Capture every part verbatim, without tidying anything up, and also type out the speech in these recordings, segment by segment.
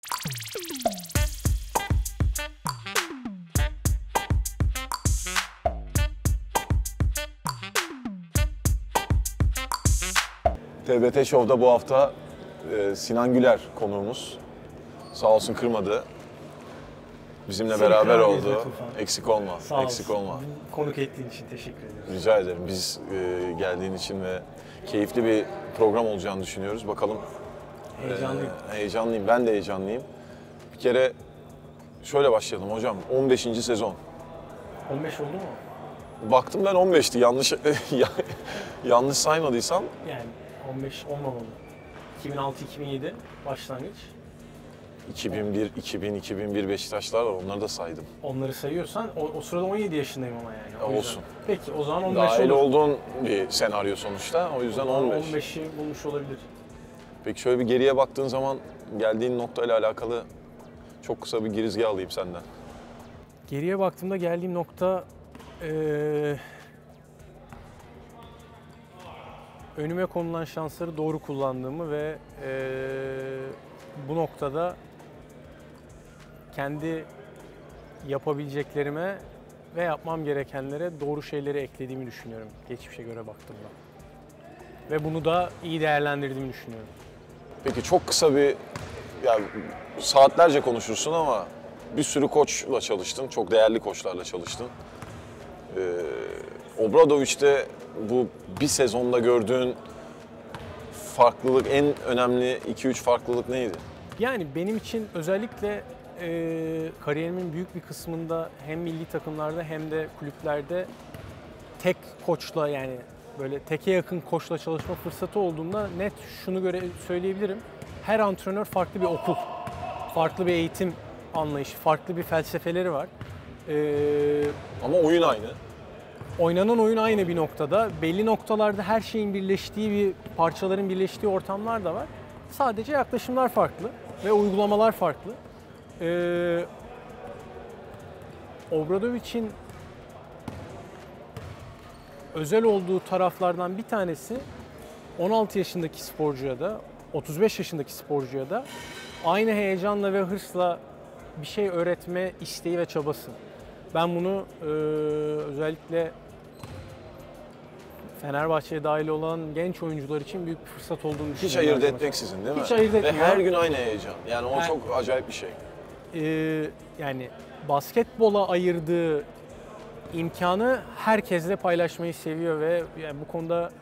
T B T Show'da bu hafta e, Sinan Güler konuğumuz. Sağ olsun kırmadı. Bizimle Seni beraber kıramayız oldu. Tufan. Eksik olma. Sağ Eksik olsun. olma. Konuk ettiğin için teşekkür ederim. Rica ederim. Biz e, geldiğin için ve keyifli bir program olacağını düşünüyoruz. Bakalım. Heyecanlıyım. E, heyecanlıyım. Ben de heyecanlıyım. Bir kere şöyle başlayalım hocam. on beşinci sezon. on beş oldu mu? Baktım ben on beşti. Yanlış yanlış saymadıysam. Yani on beş olmamalı. iki bin altı iki bin yedi başlangıç. iki bin bir, iki bin, iki bin bir Beşiktaşlar var. Onları da saydım. Onları sayıyorsan o, o sırada on yedi yaşındayım ama yani. O Ya yüzden. olsun. Peki o zaman on beş Dahil olur. olduğun bir senaryo sonuçta. O yüzden on beş. on beşi bulmuş olabilir. Peki şöyle bir geriye baktığın zaman geldiğin noktayla alakalı çok kısa bir girizgah alayım senden. Geriye baktığımda geldiğim nokta eee, önüme konulan şansları doğru kullandığımı ve eee, bu noktada kendi yapabileceklerime ve yapmam gerekenlere doğru şeyleri eklediğimi düşünüyorum geçmişe göre baktığımda. Ve bunu da iyi değerlendirdiğimi düşünüyorum. Peki çok kısa bir, yani saatlerce konuşursun ama bir sürü koçla çalıştın, çok değerli koçlarla çalıştın. Ee, Obradoviç'te bu bir sezonda gördüğün farklılık, en önemli iki üç farklılık neydi? Yani benim için özellikle e, kariyerimin büyük bir kısmında hem milli takımlarda hem de kulüplerde tek koçla, yani böyle teke yakın koçla çalışma fırsatı olduğunda net şunu göre söyleyebilirim. Her antrenör farklı bir okul, farklı bir eğitim anlayışı, farklı bir felsefeleri var. Ee, Ama oyun aynı. Oynanan oyun aynı bir noktada. Belli noktalarda her şeyin birleştiği, bir parçaların birleştiği ortamlar da var. Sadece yaklaşımlar farklı ve uygulamalar farklı. Ee, Obradoviç'in özel olduğu taraflardan bir tanesi on altı yaşındaki sporcuya da otuz beş yaşındaki sporcuya da aynı heyecanla ve hırsla bir şey öğretme isteği ve çabası. Ben bunu e, özellikle Fenerbahçe'ye dahil olan genç oyuncular için büyük bir fırsat olduğunu düşünüyorum. Hiç ayırt etmeksizin değil mi? Hiç ayırt etmiyor. Ve her gün aynı heyecan. Yani o Her- çok acayip bir şey. Ee, yani basketbola ayırdığı imkanı herkesle paylaşmayı seviyor ve yani bu konuda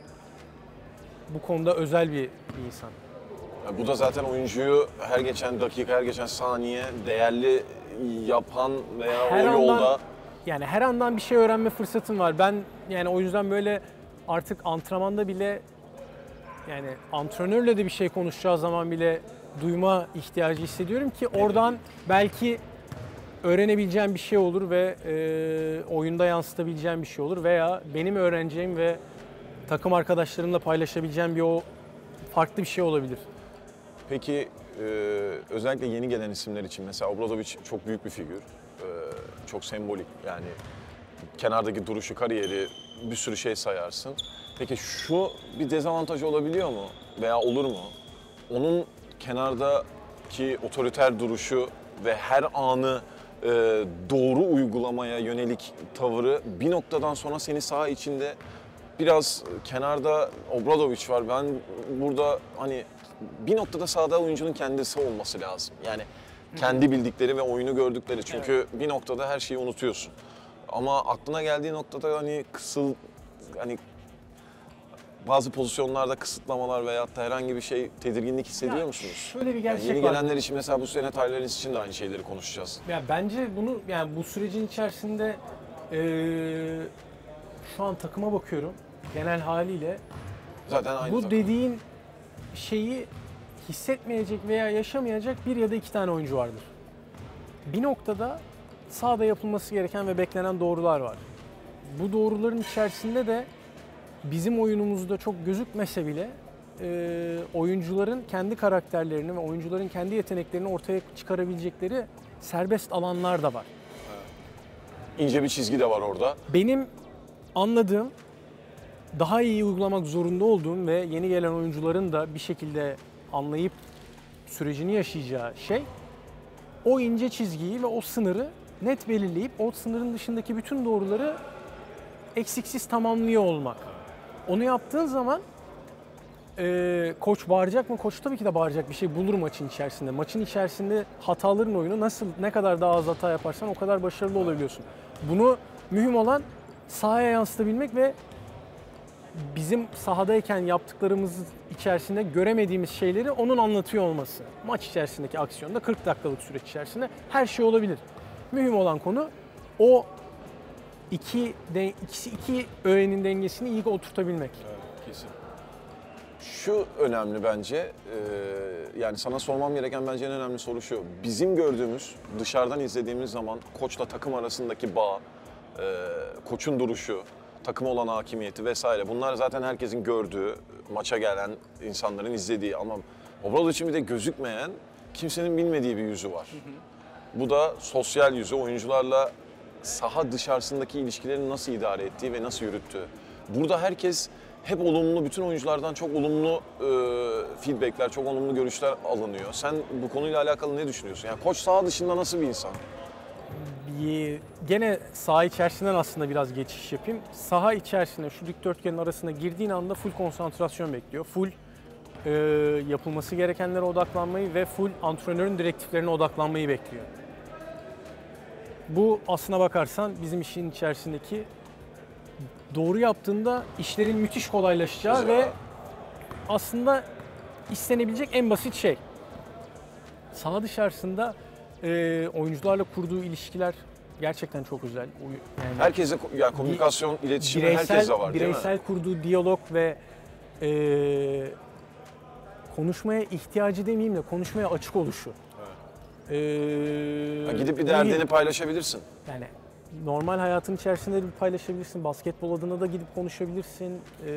bu konuda özel bir, bir insan. Ya bu da zaten oyuncuyu her geçen dakika, her geçen saniye değerli yapan veya Her o andan- yolda... Yani her andan bir şey öğrenme fırsatım var. Ben yani o yüzden böyle artık antrenmanda bile, yani antrenörle de bir şey konuşacağı zaman bile duyma ihtiyacı hissediyorum ki oradan belki öğrenebileceğim bir şey olur ve e, oyunda yansıtabileceğim bir şey olur veya benim öğreneceğim ve takım arkadaşlarımla paylaşabileceğim bir o farklı bir şey olabilir. Peki e, özellikle yeni gelen isimler için mesela Obradović çok büyük bir figür. E, çok sembolik, yani kenardaki duruşu, kariyeri, bir sürü şey sayarsın. Peki şu bir dezavantaj olabiliyor mu veya olur mu? Onun kenardaki otoriter duruşu ve her anı e, doğru uygulamaya yönelik tavırı bir noktadan sonra seni saha içinde biraz kenarda Obradović var. Ben burada hani bir noktada sahada oyuncunun kendisi olması lazım. Yani kendi bildikleri ve oyunu gördükleri. Çünkü evet, bir noktada her şeyi unutuyorsun. Ama aklına geldiği noktada hani kısıl, hani bazı pozisyonlarda kısıtlamalar veyahut da herhangi bir şey, tedirginlik hissediyor Ya musunuz? şöyle bir gerçek yani yeni var. gelenler için mesela bu sene Tyler Ennis için de aynı şeyleri konuşacağız. Ya bence bunu, yani bu sürecin içerisinde eee, şu an takıma bakıyorum genel haliyle. Zaten aynı Bu takım. dediğin şeyi hissetmeyecek veya yaşamayacak bir ya da iki tane oyuncu vardır. Bir noktada sahada yapılması gereken ve beklenen doğrular var. Bu doğruların içerisinde de bizim oyunumuzda çok gözükmese bile e, oyuncuların kendi karakterlerini ve oyuncuların kendi yeteneklerini ortaya çıkarabilecekleri serbest alanlar da var. İnce bir çizgi de var orada. Benim anladığım, daha iyi uygulamak zorunda olduğum ve yeni gelen oyuncuların da bir şekilde anlayıp sürecini yaşayacağı şey o ince çizgiyi ve o sınırı net belirleyip o sınırın dışındaki bütün doğruları eksiksiz tamamlıyor olmak. Onu yaptığın zaman e, koç bağıracak mı? Koç tabii ki de bağıracak bir şey bulur maçın içerisinde. Maçın içerisinde hataların oyunu nasıl, ne kadar daha az hata yaparsan o kadar başarılı olabiliyorsun. Bunu mühim olan sahaya yansıtabilmek ve bizim sahadayken yaptıklarımız içerisinde göremediğimiz şeyleri onun anlatıyor olması. Maç içerisindeki aksiyonda kırk dakikalık süreç içerisinde her şey olabilir. Mühim olan konu o iki, de, ikisi iki öğenin dengesini iyi oturtabilmek. Evet, kesin. Şu önemli bence, e, yani sana sormam gereken bence en önemli soru şu. Bizim gördüğümüz, dışarıdan izlediğimiz zaman koçla takım arasındaki bağ, e, koçun duruşu, takıma olan hakimiyeti vesaire. Bunlar zaten herkesin gördüğü, maça gelen insanların izlediği ama Obradovic'in bir de gözükmeyen, kimsenin bilmediği bir yüzü var. Hı hı. Bu da sosyal yüzü, oyuncularla saha dışarısındaki ilişkilerini nasıl idare ettiği ve nasıl yürüttüğü. Burada herkes hep olumlu, bütün oyunculardan çok olumlu e, feedbackler, çok olumlu görüşler alınıyor. Sen bu konuyla alakalı ne düşünüyorsun? Yani koç saha dışında nasıl bir insan? Gene saha içerisinden aslında biraz geçiş yapayım. Saha içerisinde şu dikdörtgenin arasına girdiğin anda full konsantrasyon bekliyor. Full e, yapılması gerekenlere odaklanmayı ve full antrenörün direktiflerine odaklanmayı bekliyor. Bu aslına bakarsan bizim işin içerisindeki doğru yaptığında işlerin müthiş kolaylaşacağı Güzel. ve aslında istenebilecek en basit şey. Saha dışarısında e, oyuncularla kurduğu ilişkiler gerçekten çok özel. Yani Herkese, yani komünikasyon, iletişim bireysel, herkese var değil bireysel mi? kurduğu diyalog ve e, konuşmaya ihtiyacı demeyeyim de konuşmaya açık oluşu. Evet. E, Ha, gidip bir mühim. derdini paylaşabilirsin. Yani normal hayatın içerisinde de paylaşabilirsin. Basketbol adına da gidip konuşabilirsin. Ee,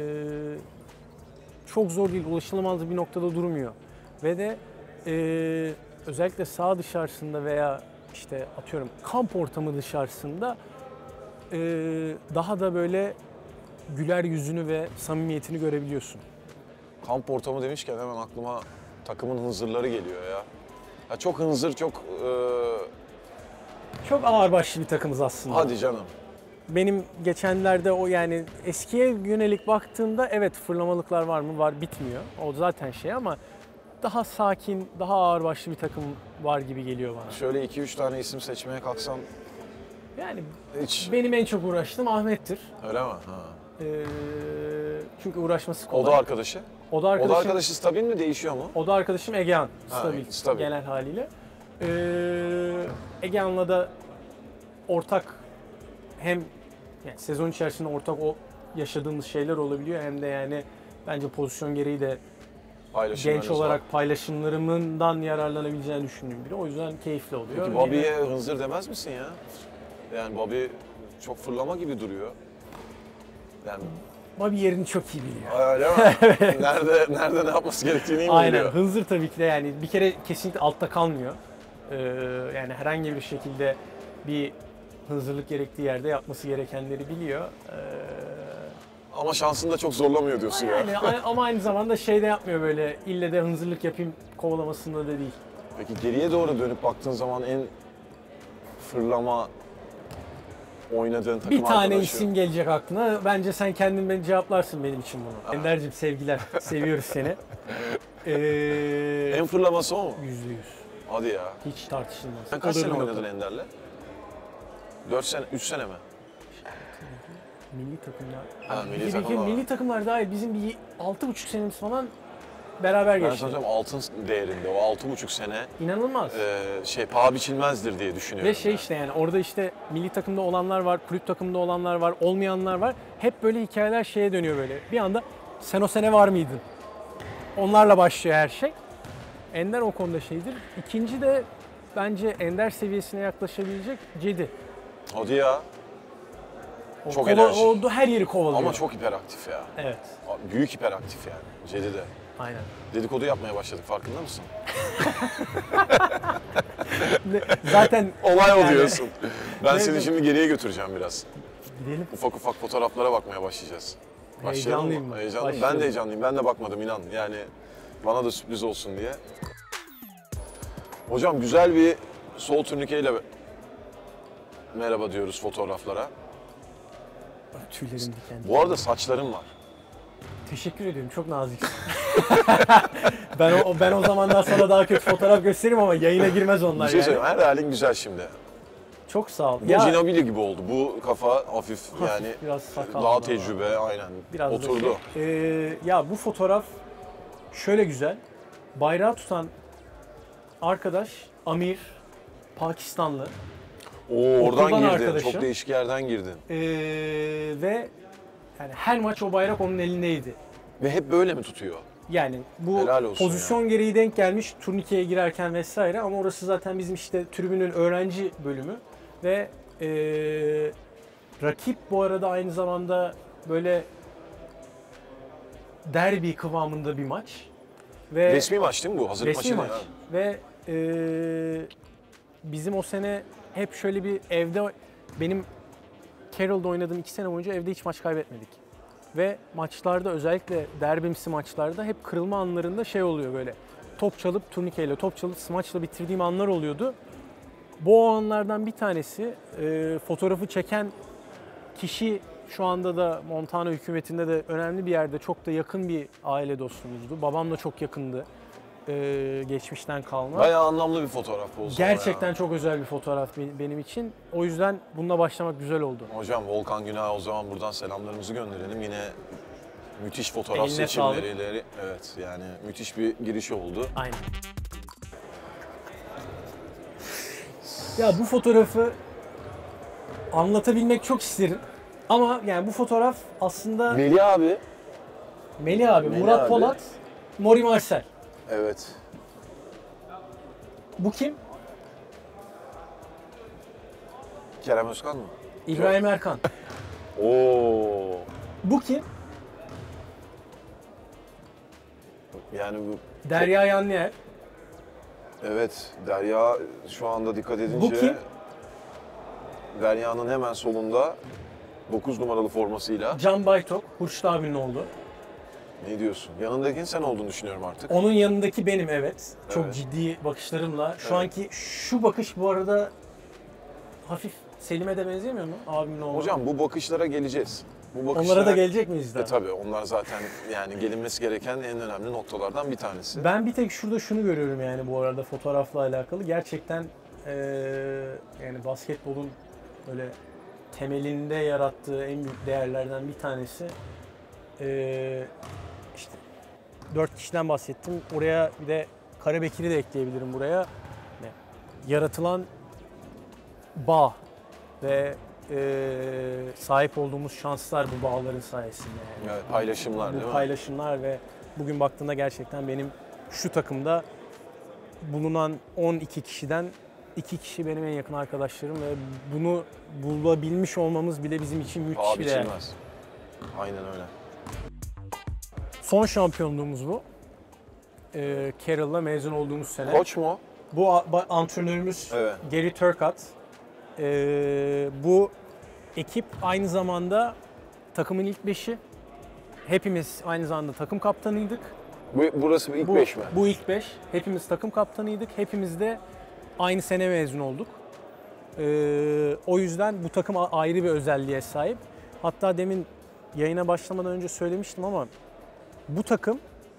çok zor değil, ulaşılamaz bir noktada durmuyor. Ve de e, özellikle saha dışarısında veya işte atıyorum kamp ortamı dışarısında e, daha da böyle güler yüzünü ve samimiyetini görebiliyorsun. Kamp ortamı demişken hemen aklıma takımın hınzırları geliyor ya. Ya çok hınzır, çok... E, Çok ağırbaşlı bir takımız aslında. hadi canım. Benim geçenlerde o yani eskiye yönelik baktığımda evet fırlamalıklar var mı? Var, bitmiyor. O zaten şey ama daha sakin, daha ağırbaşlı bir takım var gibi geliyor bana. Şöyle iki üç tane isim seçmeye kalksam Yani hiç... benim en çok uğraştığım Ahmet'tir. Öyle mi? Ha. Ee, çünkü uğraşması O kolay. da arkadaşı. O da O arkadaşım, da arkadaşı stabil mi, değişiyor mu? o da arkadaşım Egehan. Ha, Stabil, stabil. genel haliyle. Ee, Egehan'la da ortak hem yani sezon içerisinde ortak o yaşadığımız şeyler olabiliyor hem de yani bence pozisyon gereği de Paylaşımlarınız genç olarak var. paylaşımlarımdan yararlanabileceğini düşündüğüm biri. O yüzden keyifli oluyor. Peki Bobby'ye hınzır demez misin ya? Yani Bobby çok fırlama gibi duruyor. Yani Bobby yerini çok iyi biliyor. öyle mi? Nerede nerede ne yapması gerektiğini iyi mi Aynen. biliyor? Hınzır tabii ki de yani bir kere kesinlikle altta kalmıyor. Ee, yani herhangi bir şekilde bir hınzırlık gerektiği yerde yapması gerekenleri biliyor. Ee, Ama şansını da çok zorlamıyor diyorsun ya. yani a- ama aynı zamanda şey de yapmıyor böyle ille de hınzırlık yapayım kovalamasında da değil. Peki geriye doğru dönüp baktığın zaman en fırlama oynadığın takım Bir tane arkadaşı. isim gelecek aklına. Bence sen kendin beni cevaplarsın benim için bunu. Ender'cim sevgiler. Seviyoruz seni. Ee, En fırlaması o mu? Yüzde yüz. Hadi ya. Hiç tartışılmaz. Sen kaç O da sene bir oynadın nokta. Ender'le? Dört sene, üç sene mi? Milli takımlar. Ha, milli milli, takımlar var. milli takımlar dahil bizim bir altı buçuk senemiz falan beraber Ben geçti. sana söyleyeyim altın değerinde o altı buçuk sene İnanılmaz. e, şey paha biçilmezdir diye düşünüyorum. Ve şey ben. işte yani orada işte milli takımda olanlar var, kulüp takımda olanlar var, olmayanlar var. Hep böyle hikayeler şeye dönüyor böyle. Bir anda sen o sene var mıydın? Onlarla başlıyor her şey. Ender o konuda şeydir. İkinci de bence Ender seviyesine yaklaşabilecek Cedi. Hadi ya. O Çok kova- enerjik. o da her yeri kovalıyor. Ama çok hiperaktif ya. Evet, Büyük hiperaktif yani. Cedi de. aynen. Dedikodu yapmaya başladık farkında mısın? Zaten Olay o yani- diyorsun. Ben seni Evet. şimdi geriye götüreceğim biraz. gidelim. Ufak ufak fotoğraflara bakmaya başlayacağız. Başlayalım mı? Heyecanlıyım ben. Heyecanlıyım. Ben Başlayalım. de heyecanlıyım. Ben de bakmadım inan. Yani bana da sürpriz olsun diye. Hocam güzel bir sol turnikeyle merhaba diyoruz fotoğraflara. Tüylerim diken. Bu arada saçların var. Teşekkür ediyorum. Çok naziksin. ben o ben o zamandan sonra daha kötü fotoğraf gösteririm ama yayına girmez onlar Bir şey yani. söyleyeyim, her halin güzel şimdi. Çok sağ ol. Bu Ginobili gibi oldu. Bu kafa hafif yani biraz sakallı daha var. tecrübe aynen Biraz da oturdu. şey, e, ya bu fotoğraf şöyle güzel. Bayrağı tutan arkadaş Amir, Pakistanlı. Oo, oradan Okuldan girdin. arkadaşım. Çok değişik yerden girdin. E, ve yani her maç o bayrak onun elindeydi. Ve hep böyle mi tutuyor? Yani bu Helal olsun pozisyon gereği denk gelmiş turnikeye girerken vesaire ama orası zaten bizim işte tribünün öğrenci bölümü ve e, rakip bu arada aynı zamanda böyle derbi kıvamında bir maç ve Resmi maç değil mi bu? Hazırlık resmi maçı maç değil ha. ve e, bizim o sene hep şöyle bir evde benim Carroll'da oynadığım iki sene boyunca evde hiç maç kaybetmedik. Ve maçlarda özellikle derbimsi maçlarda hep kırılma anlarında şey oluyor böyle. Top çalıp turnikeyle, top çalıp smaçla bitirdiğim anlar oluyordu. Bu o anlardan bir tanesi. E, fotoğrafı çeken kişi şu anda da Montana hükümetinde de önemli bir yerde, çok da yakın bir aile dostumuzdu. Babam da çok yakındı. E, geçmişten kalma. Bayağı anlamlı bir fotoğraf bu o zaman Gerçekten ya. çok özel bir fotoğraf benim için. O yüzden bununla başlamak güzel oldu. Hocam Volkan Günay'a o zaman buradan selamlarımızı gönderelim. Yine müthiş fotoğraf Eline seçimleriyle. Evet yani müthiş bir giriş oldu. Aynen. Ya bu fotoğrafı anlatabilmek çok isterim. Ama yani bu fotoğraf aslında Melih abi. Melih abi, Melih Murat abi. Polat, Nuri Marcel. Evet. Bu kim? Kerem Özkan mı? İbrahim Erkan. Oo. Bu kim? Yani bu Derya Yanlıer. evet Derya şu anda dikkat edince Bu kim? Derya'nın hemen solunda dokuz numaralı formasıyla. Can Baytok, Hurşit abinin oğlu. Ne diyorsun? Yanındakinin sen olduğunu düşünüyorum artık. Onun yanındaki benim, evet. Çok Evet. ciddi bakışlarımla. Şu Evet. anki şu bakış bu arada hafif Selim'e de benzemiyor mu? Abimin oğlu. Hocam bu bakışlara geleceğiz. Bu bakışlara... Onlara da gelecek miyiz daha? E tabii onlar zaten yani gelinmesi gereken en önemli noktalardan bir tanesi. Ben bir tek şurada şunu görüyorum yani bu arada fotoğrafla alakalı. Gerçekten eee, yani basketbolun böyle temelinde yarattığı en büyük değerlerden bir tanesi eee işte dört kişiden bahsettim. Oraya bir de Karabekir'i de ekleyebilirim buraya. Yani yaratılan bağ ve eee, sahip olduğumuz şanslar bu bağların sayesinde. Yani. Evet, paylaşımlar değil Bu mi? paylaşımlar ve bugün baktığında gerçekten benim şu takımda bulunan on iki kişiden iki kişi benim en yakın arkadaşlarım ve bunu bulabilmiş olmamız bile bizim için müthiş Paha bir değer. biçilmez. Aynen öyle. Son şampiyonluğumuz bu. Ee, Carroll'la mezun olduğumuz sene. Koç mu? Bu a- ba- antrenörümüz Evet. Gary Turcotte. Ee, bu ekip aynı zamanda takımın ilk beşi. Hepimiz aynı zamanda takım kaptanıydık. Bu, burası ilk Bu, beş mi? bu ilk beş. Hepimiz takım kaptanıydık. Hepimiz de aynı sene mezun olduk. Ee, o yüzden bu takım a- ayrı bir özelliğe sahip. Hatta demin yayına başlamadan önce söylemiştim ama bu takım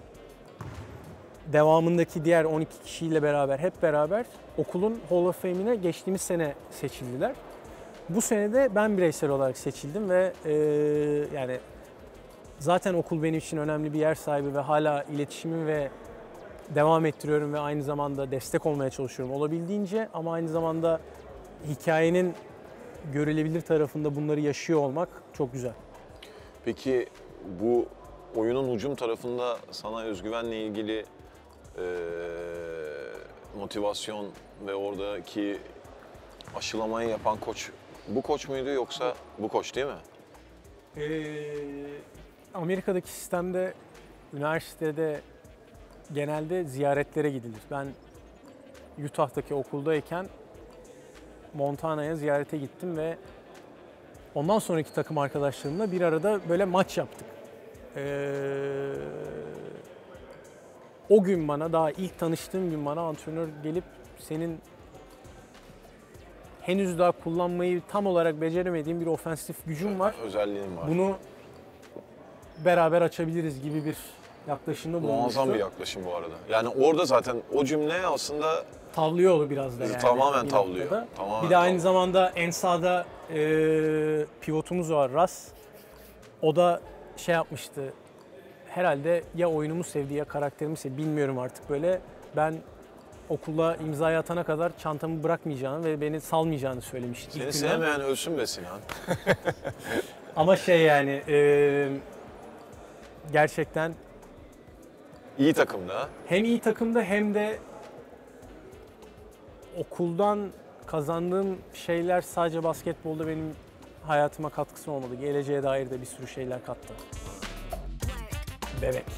devamındaki diğer on iki kişiyle beraber hep beraber okulun Hall of Fame'ine geçtiğimiz sene seçildiler. Bu sene de ben bireysel olarak seçildim ve e, yani zaten okul benim için önemli bir yer sahibi ve hala iletişimimi ve devam ettiriyorum ve aynı zamanda destek olmaya çalışıyorum olabildiğince ama aynı zamanda hikayenin görülebilir tarafında bunları yaşıyor olmak çok güzel. Peki bu oyunun hücum tarafında sana özgüvenle ilgili eee, motivasyon ve oradaki aşılamayı yapan koç bu koç muydu yoksa bu koç değil mi? Ee, Amerika'daki sistemde üniversitede genelde ziyaretlere gidilir. Ben Utah'taki okuldayken Montana'ya ziyarete gittim ve ondan sonraki takım arkadaşlarımla bir arada böyle maç yaptık. Ee, o gün bana, daha ilk tanıştığım gün bana antrenör gelip senin henüz daha kullanmayı tam olarak beceremediğin bir ofensif gücün var. Özelliğim var. Bunu beraber açabiliriz gibi bir yaklaşımda bulunmuştu. Muazzam bir yaklaşım bu arada. Yani orada zaten o cümle aslında Tavlıyor o biraz da yani. tamamen bir tavlıyor. noktada. Tamamen Bir de aynı tavlıyor. zamanda en sağda e, pivotumuz var Ras. O da şey yapmıştı. Herhalde ya oyunumu sevdi ya karakterimi sevdi. Bilmiyorum artık böyle. Ben okula imzayı atana kadar çantamı bırakmayacağını ve beni salmayacağını söylemişti. Seni ilk günden. sevmeyen ölsün be Sinan. Ama şey yani e, gerçekten İyi takımda. hem iyi takımda hem de okuldan kazandığım şeyler sadece basketbolda benim hayatıma katkısı olmadı. Geleceğe dair de bir sürü şeyler kattı. Bebek.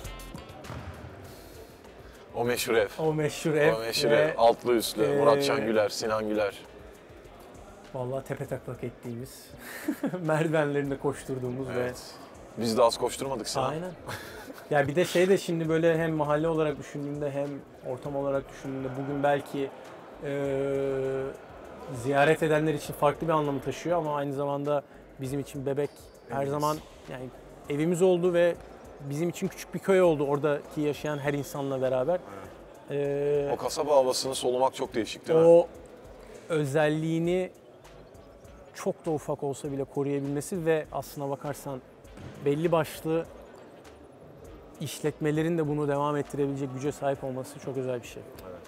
O meşhur ev. O meşhur ev. O meşhur ve ev. Altlı üstlü. e, Muratcan Güler, Sinan Güler. vallahi tepe taklak ettiğimiz, merdivenlerinde koşturduğumuz Evet. Biz de az koşturmadık ve Sinan. aynen. Ya bir de şey de şimdi böyle hem mahalle olarak düşündüğümde hem ortam olarak düşündüğümde bugün belki e, ziyaret edenler için farklı bir anlamı taşıyor ama aynı zamanda bizim için Bebek her Evimiz. zaman yani evimiz oldu ve bizim için küçük bir köy oldu oradaki yaşayan her insanla beraber. E, O kasaba havasını solumak çok değişik değil mi? o özelliğini çok da ufak olsa bile koruyabilmesi ve aslına bakarsan belli başlı işletmelerin de bunu devam ettirebilecek güce sahip olması çok özel bir şey.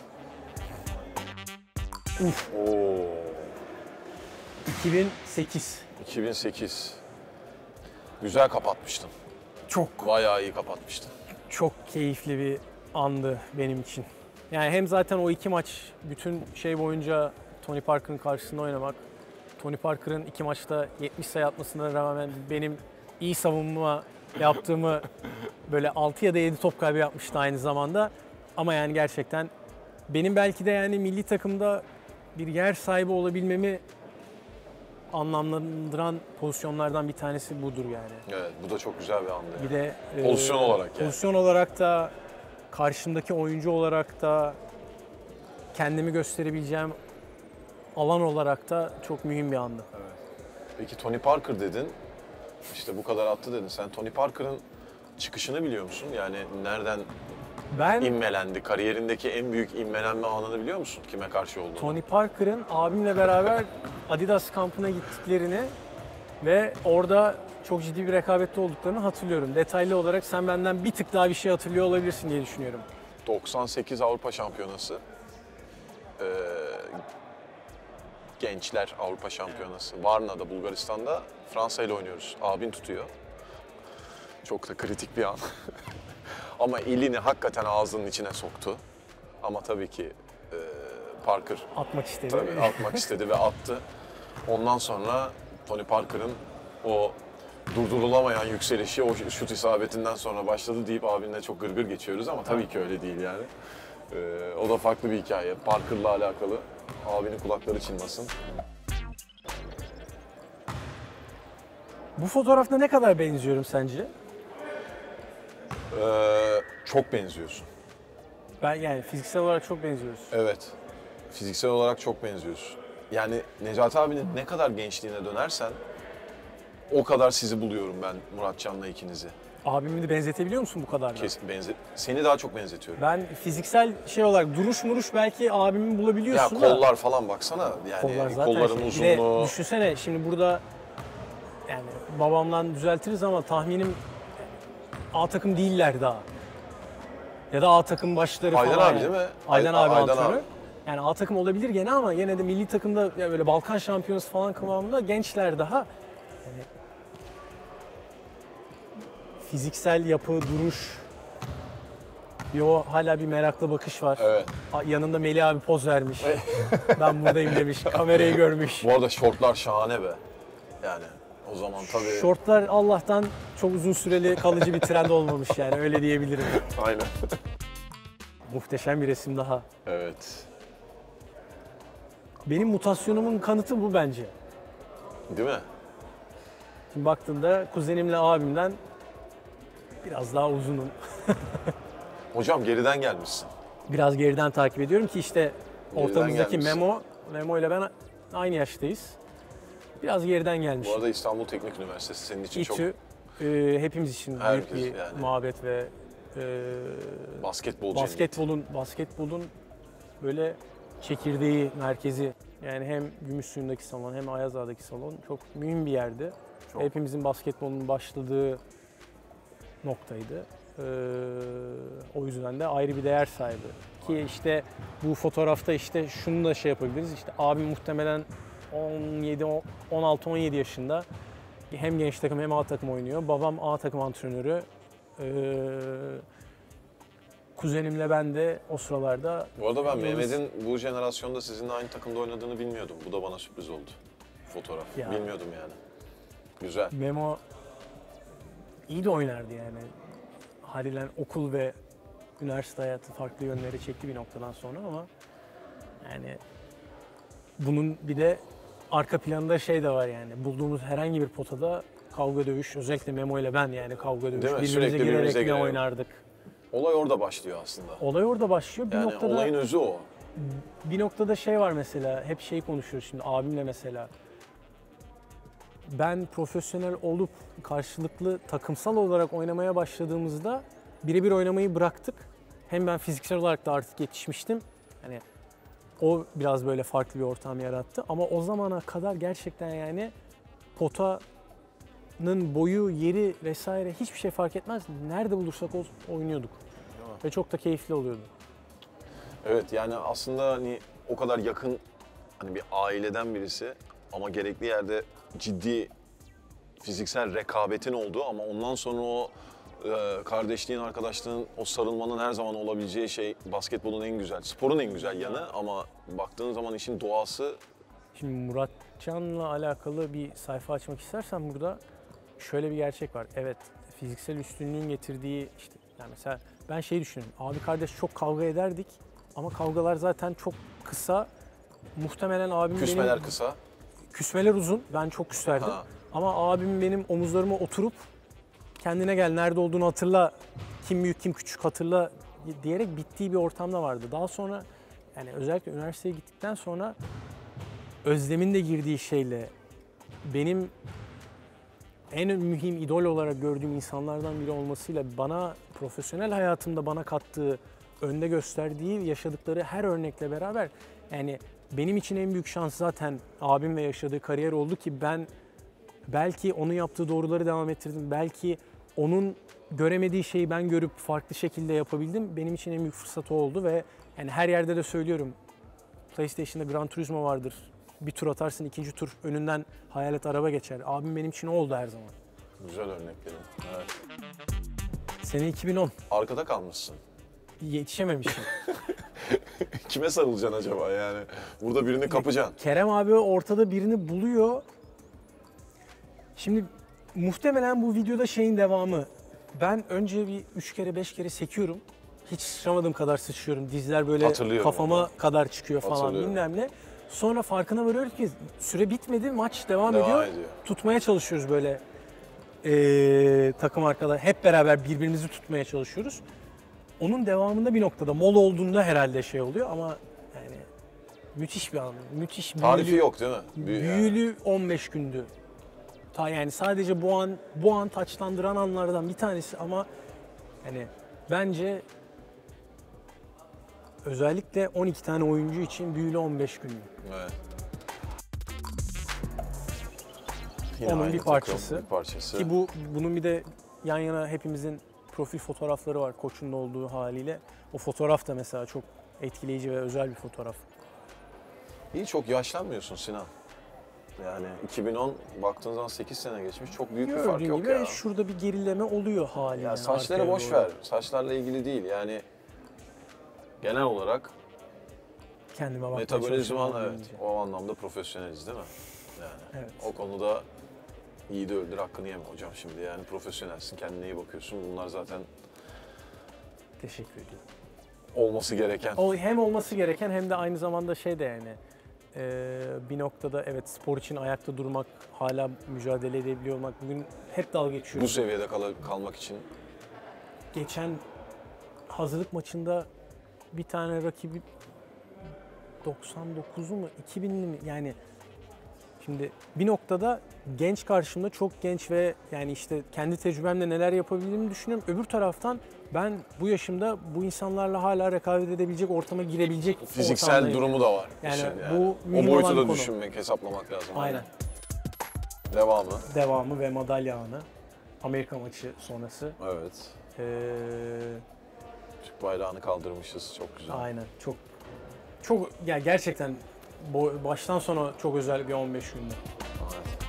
Oo. iki bin sekiz. iki bin sekiz. Güzel kapatmıştın. Çok Bayağı iyi kapatmıştın. çok keyifli bir andı benim için. Yani hem zaten o iki maç bütün şey boyunca Tony Parker'ın karşısında oynamak, Tony Parker'ın iki maçta yetmiş sayı atmasına rağmen benim iyi savunma yaptığımı böyle altı ya da yedi top kaybı yapmıştı aynı zamanda. Ama yani gerçekten benim belki de yani milli takımda bir yer sahibi olabilmemi anlamlandıran pozisyonlardan bir tanesi budur yani. Evet, bu da çok güzel bir andı. Bir de e, Pozisyon olarak yani. pozisyon olarak da karşımdaki oyuncu olarak da kendimi gösterebileceğim alan olarak da çok mühim bir andı. Peki Tony Parker dedin. İşte bu kadar attı dedin. Sen Tony Parker'ın çıkışını biliyor musun? Yani nereden Ben inmelendi? Kariyerindeki en büyük inmelenme anını biliyor musun? Kime karşı olduğunu? Tony Parker'ın abimle beraber Adidas kampına gittiklerini ve orada çok ciddi bir rekabette olduklarını hatırlıyorum. Detaylı olarak sen benden bir tık daha bir şey hatırlıyor olabilirsin diye düşünüyorum. doksan sekiz Avrupa Şampiyonası. Ee, Gençler Avrupa Şampiyonası. Varna'da, Bulgaristan'da Fransa ile oynuyoruz. Abin tutuyor. Çok da kritik bir an. Ama elini hakikaten ağzının içine soktu. Ama tabii ki e, Parker Atmak istedi. tabii atmak istedi ve attı. Ondan sonra Tony Parker'ın o durdurulamayan yükselişi o şut isabetinden sonra başladı deyip abinle çok gırgır geçiyoruz ama tabii ki öyle değil yani. Ee, o da farklı bir hikaye. Parker'la alakalı. Abinin kulakları çınlasın. Bu fotoğrafta ne kadar benziyorum sence? Ee, çok benziyorsun. Ben yani fiziksel olarak çok benziyoruz. Evet. Fiziksel olarak çok benziyorsun. Yani Necati abinin ne kadar gençliğine dönersen o kadar sizi buluyorum ben Muratcan'la ikinizi. Abimi de benzetebiliyor musun bu kadar da? Kesin benze Seni daha çok benzetiyorum. Ben fiziksel şey olarak duruş muruş belki abimi Ya bulabiliyorsun da. kollar falan baksana yani Kollar zaten kolların şey. Bir de uzunluğu. düşünsene şimdi burada yani babamdan düzeltiriz ama tahminim A takım değiller daha. Ya da A takım başları Aydan falan. abi yani. değil mi? Aydan Ay- abi Aydan antrenörü. abi. Yani A takım olabilir gene ama yine de milli takımda ya böyle Balkan şampiyonası falan kıvamında gençler daha. Yani fiziksel yapı, duruş, bir o hala bir meraklı bakış var. Evet. A- Yanında Melih abi poz vermiş. Ben buradayım demiş. Kamerayı görmüş. Bu arada şortlar şahane be. Yani o zaman tabii. Şortlar Allah'tan çok uzun süreli kalıcı bir trend olmamış yani öyle diyebilirim. Aynen. Muhteşem bir resim daha. Evet. Benim mutasyonumun kanıtı bu bence. Değil mi? Şimdi baktığında kuzenimle abimden biraz daha uzunum. Hocam geriden gelmişsin. Biraz geriden takip ediyorum ki işte Geriden Ortamızdaki gelmişsin. Memo, Memo ile ben aynı yaştayız. Biraz geriden gelmiş. Bu arada İstanbul Teknik Üniversitesi senin için çok İTÜ e, hepimiz için Herkes büyük bir yani. muhabbet ve e, basketbol basketbolun basketbolun böyle çekirdeği, merkezi. Yani hem Gümüşsuyu'ndaki salon hem Ayaz Ağa'daki salon çok mühim bir yerdi. Çok. Hepimizin basketbolun başladığı noktaydı. Ee, o yüzden de ayrı bir değer sahibi. Ki işte bu fotoğrafta işte şunu da şey yapabiliriz. İşte abim muhtemelen on yedi, on altı on yedi yaşında. Hem genç takım hem A takım oynuyor. Babam A takım antrenörü. Ee, kuzenimle ben de o sıralarda... Bu arada ben Yalnız- Mehmet'in bu jenerasyonda sizinle aynı takımda oynadığını bilmiyordum. Bu da bana sürpriz oldu. Fotoğraf. Ya. Bilmiyordum yani. Güzel. Memo iyi de oynardı yani. Haliyle okul ve üniversite hayatı farklı yönlere çekti bir noktadan sonra ama yani bunun bir de arka planında şey de var yani. Bulduğumuz herhangi bir potada kavga dövüş, özellikle Memo ile ben yani kavga dövüş. Değil mi? Birbirimize Sürekli girerek birbirimize ne girelim. oynardık. Olay orada başlıyor aslında. Olay orada başlıyor. Bir Yani noktada olayın özü o. bir noktada şey var mesela, hep şey konuşuyoruz şimdi abimle mesela. Ben profesyonel olup karşılıklı takımsal olarak oynamaya başladığımızda birebir oynamayı bıraktık. Hem ben fiziksel olarak da artık yetişmiştim. Hani o biraz böyle farklı bir ortam yarattı. Ama o zamana kadar gerçekten yani potanın boyu, yeri vesaire hiçbir şey fark etmez. Nerede bulursak o- oynuyorduk. Ve çok da keyifli oluyordu. Evet yani aslında hani o kadar yakın hani bir aileden birisi ama gerekli yerde ciddi fiziksel rekabetin olduğu ama ondan sonra o e, kardeşliğin, arkadaşlığın, o sarılmanın her zaman olabileceği şey basketbolun en güzel, sporun en güzel yanı ama baktığın zaman işin doğası Şimdi Muratcan'la alakalı bir sayfa açmak istersen burada şöyle bir gerçek var. Evet, fiziksel üstünlüğün getirdiği işte yani mesela ben şeyi düşünüyorum. Abi kardeş çok kavga ederdik ama kavgalar zaten çok kısa. Muhtemelen abim küsmeler benim kısa. küsmeler uzun. Ben çok küserdim. Ha. Ama abim benim omuzlarıma oturup kendine gel, nerede olduğunu hatırla, kim büyük kim küçük hatırla diyerek bittiği bir ortamda vardı. Daha sonra yani özellikle üniversiteye gittikten sonra Özlem'in de girdiği şeyle benim en mühim idol olarak gördüğüm insanlardan biri olmasıyla bana profesyonel hayatımda bana kattığı, önde gösterdiği yaşadıkları her örnekle beraber yani benim için en büyük şans zaten abim ve yaşadığı kariyer oldu ki ben belki onun yaptığı doğruları devam ettirdim. Belki onun göremediği şeyi ben görüp farklı şekilde yapabildim. Benim için en büyük fırsat o oldu ve yani her yerde de söylüyorum. PlayStation'da Gran Turismo vardır. Bir tur atarsın, ikinci tur önünden hayalet araba geçer. Abim benim için o oldu her zaman. Güzel örneklerin. Evet. Sene iki bin on. Arkada kalmışsın. Yetişememişim. Kime sarılacaksın acaba yani? Burada birini kapacaksın. Kerem abi ortada birini buluyor. Şimdi muhtemelen bu videoda şeyin devamı. Ben önce bir üç kere beş kere sekiyorum. Hiç sıçramadığım kadar sıçıyorum. Dizler böyle Hatırlıyorum kafama onu. kadar çıkıyor falan Hatırlıyorum. bilmem ne. Sonra farkına varıyoruz ki süre bitmedi, maç devam, Devam ediyor. ediyor. Tutmaya çalışıyoruz böyle ee, takım arkadaşlar. Hep beraber birbirimizi tutmaya çalışıyoruz. Onun devamında bir noktada mola olduğunda herhalde şey oluyor ama yani müthiş bir an. Müthiş Tarifi büyülü- yok değil mi? Büyü- yani. Büyülü on beş gündü. Ta yani sadece bu an bu an taçlandıran anlardan bir tanesi ama hani bence özellikle on iki tane oyuncu için büyülü on beş gün. Evet. Yine Onun aynı bir takım, parçası. bir parçası. Ki bu bunun bir de yan yana hepimizin profil fotoğrafları var koçun da olduğu haliyle. O fotoğraf da mesela çok etkileyici ve özel bir fotoğraf. İyi çok yaşlanmıyorsun Sinan. Yani iki bin on baktığın zaman sekiz sene geçmiş. Çok büyük bir fark Gördüğün yok gibi ya. şurada bir gerileme oluyor haliyle. Ya saçları arkaya boş doğru. ver. Saçlarla ilgili değil. Yani genel olarak Kendime bakmaya metabolizman çalışıyorum evet. olabildiğince. O anlamda profesyoneliz değil mi? Yani Evet. o konuda iyi de öldür hakkını yeme hocam şimdi. Yani profesyonelsin, kendine iyi bakıyorsun. Bunlar zaten Teşekkür ediyorum. olması gereken. O hem olması gereken hem de aynı zamanda şey de yani e, bir noktada evet spor için ayakta durmak, hala mücadele edebiliyor olmak. Bugün hep dalga Bu geçiyoruz. seviyede kal- kalmak için Geçen hazırlık maçında bir tane rakibi doksan dokuzu mu iki binli mi yani şimdi bir noktada genç karşımda çok genç ve yani işte kendi tecrübemle neler yapabildiğimi düşünüyorum. Öbür taraftan ben bu yaşımda bu insanlarla hala rekabet edebilecek ortama girebilecek Fiziksel ortamdayım. durumu da var. Yani işin bu O mühim boyutu olan da bir konu. düşünmek, hesaplamak lazım. Aynen. Devamı. Devamı ve madalya anı. Amerika maçı sonrası. Evet. Ee, Türk bayrağını kaldırmışız. Çok güzel. aynen. Çok çok yani gerçekten bo- baştan sona çok özel bir on beş gündü. Evet.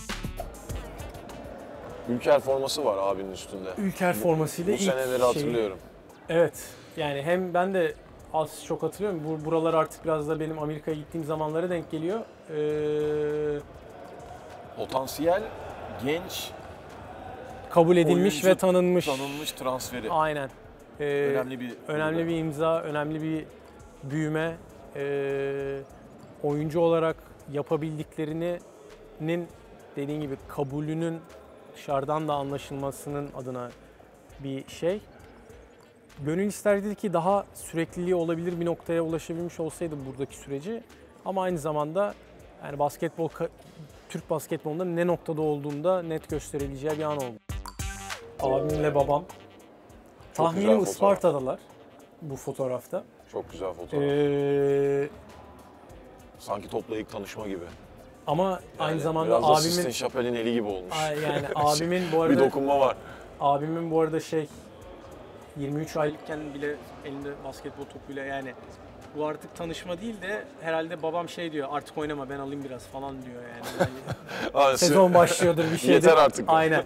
Ülker forması var abinin üstünde. Ülker formasıyla Bu ilk seneleri şeyi- hatırlıyorum. Evet. Yani hem ben de az çok hatırlıyorum. Bu buralar artık biraz da benim Amerika'ya gittiğim zamanlara denk geliyor. Ee, Potansiyel, genç, kabul edilmiş oyuncu ve tanınmış. tanınmış transferi. Aynen. Ee, Önemli bir önemli bir imza, önemli bir büyüme. Ee, oyuncu olarak yapabildiklerinin dediğin gibi kabulünün dışarıdan da anlaşılmasının adına bir şey. Gönül isterdi ki daha sürekliliği olabilir bir noktaya ulaşabilmiş olsaydı buradaki süreci. Ama aynı zamanda yani basketbol Türk basketbolunda ne noktada olduğunda net gösterileceği bir an oldu. Abimle babam Çok tahminim güzel fotoğraf. Isparta'dalar bu fotoğrafta. Çok güzel fotoğraf. Ee, Sanki topla ilk tanışma gibi. ama aynı Yani zamanda biraz da abimin Sistine Chapel'in eli gibi olmuş. Ay, yani abimin bu Bir arada dokunma var. abimin bu arada şey yirmi üç aylıkken bile elinde basketbol topuyla yani bu artık tanışma değil de herhalde babam şey diyor artık oynama ben alayım biraz falan diyor yani. Aa, Sezon başlıyordur bir şeydir. Yeter artık. Aynen.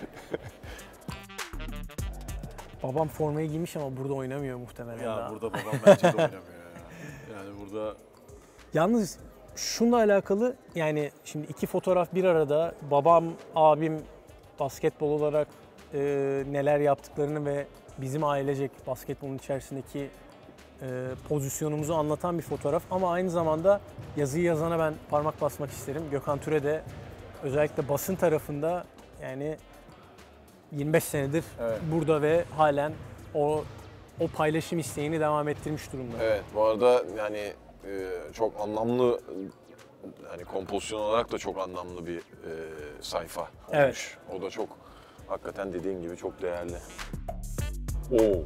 Babam formayı giymiş ama burada oynamıyor muhtemelen Ya daha. burada babam bence de oynamıyor ya. Yani burada Yalnız şununla alakalı yani şimdi iki fotoğraf bir arada babam, abim basketbol olarak e, neler yaptıklarını ve bizim ailecek basketbolun içerisindeki e, pozisyonumuzu anlatan bir fotoğraf. Ama aynı zamanda yazıyı yazana ben parmak basmak isterim. Gökhan Türe de özellikle basın tarafında yani yirmi beş senedir Evet. burada ve halen o o paylaşım isteğini devam ettirmiş durumda. Evet, bu arada yani e, çok anlamlı, yani kompozisyon olarak da çok anlamlı bir e, sayfa olmuş. Evet. O da çok, hakikaten dediğin gibi çok değerli. Oo.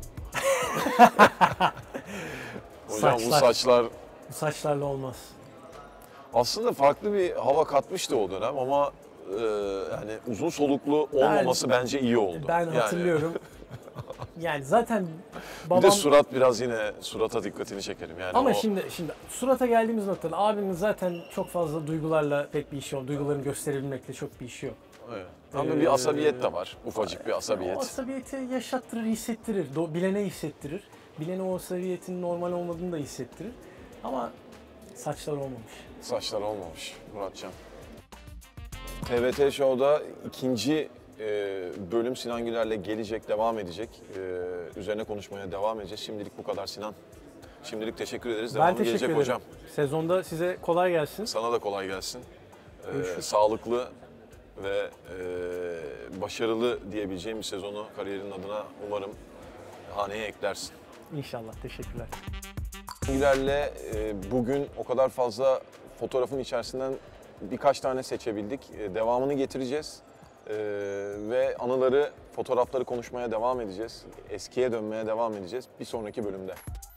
Hocam bu Saçlar. saçlar Bu saçlarla olmaz. aslında farklı bir hava katmıştı o dönem ama e, yani uzun soluklu olmaması bence iyi oldu. Ben Yani hatırlıyorum. Yani zaten Bir babam de surat biraz yine surata dikkatini çekerim yani. ama o, şimdi şimdi surata geldiğimiz noktada abimin zaten çok fazla duygularla pek bir işi yok. Duygularını gösterebilmekle çok bir işi yok. Evet. Ama Ee, bir asabiyet de var. Ufacık bir O asabiyet. asabiyeti yaşattırır, hissettirir. Do- bilene hissettirir. Bilene o asabiyetin normal olmadığını da hissettirir. Ama saçlar olmamış. Saçlar olmamış Muratcan. T V T Show'da ikinci e, bölüm Sinan Güler'le gelecek, devam edecek. E, üzerine konuşmaya devam edeceğiz. Şimdilik bu kadar Sinan. Şimdilik teşekkür ederiz. Ben Devamı teşekkür gelecek ederim. hocam. Sezonda size kolay gelsin. Sana da kolay gelsin. E, Görüşürüz. sağlıklı ve e, başarılı diyebileceğim bir sezonu kariyerin adına umarım haneye eklersin. İnşallah. Teşekkürler. Güler'le e, bugün o kadar fazla fotoğrafın içerisinden birkaç tane seçebildik. E, devamını getireceğiz. E, ve anıları, fotoğrafları konuşmaya devam edeceğiz. Eskiye dönmeye devam edeceğiz bir sonraki bölümde.